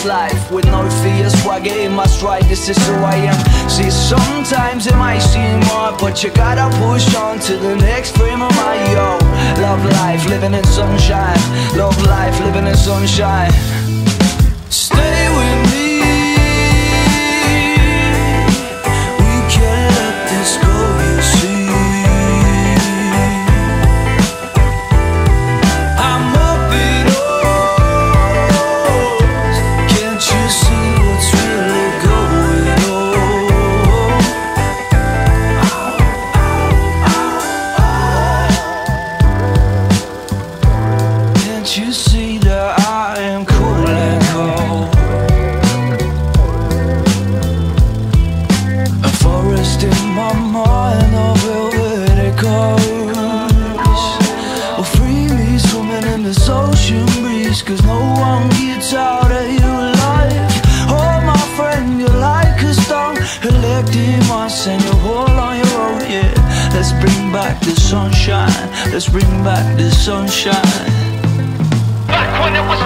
this life with no fear, swagger in my stride, this is who I am. See, sometimes it might seem hard, but you gotta push on to the next frame of my yo. Love life, living in sunshine. Love life, living in sunshine. Stay with me. You see that I am cool and cold. A forest in my mind, of where it goes. Will free me swimming in this ocean breeze, cause no one gets out of your life. Oh my friend, you're like a stone, elected once and you're all on your own, yeah. Let's bring back the sunshine, let's bring back the sunshine. When it was